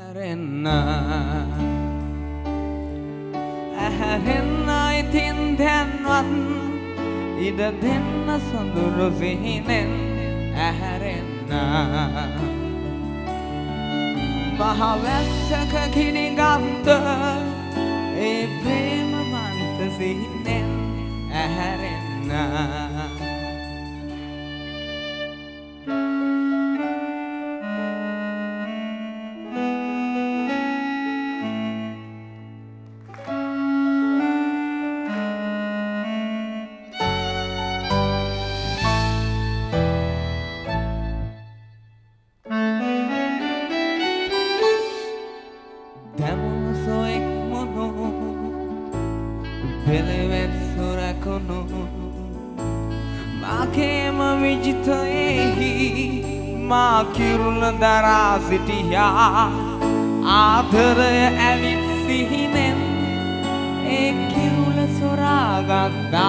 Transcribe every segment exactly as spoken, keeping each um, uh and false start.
ඇහැරෙන්න ඇහැරෙන්න ඉතින් දැන්වත් ඉඩ දෙන්න සොඳුරු සිහිනෙන් ඇහැරෙන්න මහවැස්සක ගිනිගන්ත ඒ ප්‍රේමවන්ත සිහිනෙන් ඇහැරෙන්න Pelevet surakono Makema vijitayehi Ma kirula dara sitiya Adharaya avit sihinen E kirula soragatta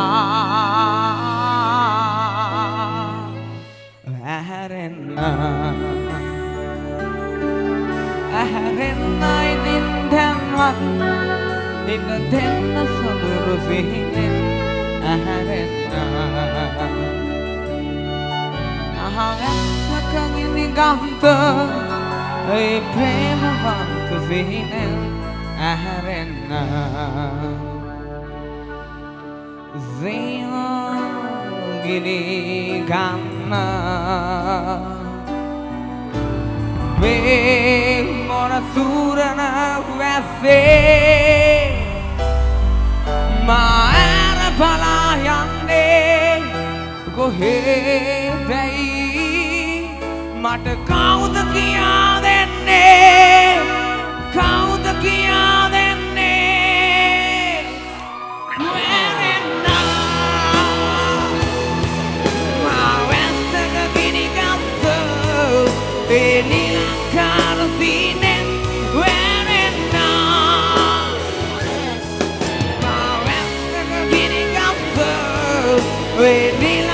Äharenna Äharenna idin dhanvat Inna denna soduru sihinen ඇහැරෙන්න අහවැස්සක ගිනිගන්ත ඒ ප්‍රේමවන්ත සිහිනෙන් ඇහැරෙන්න සීනා ගිනිගන්න වේ මොන සූරන වැස්සේ මා පලා යන්නේ කොහෙදයි මට කවුද කියා දෙන්නේ කවුද කියා දෙන්නේ වැරෙන්න මා වැස්සක ගිනිගත්ත ඒ නිලංකාර සීනෙන් වැරෙන්න We need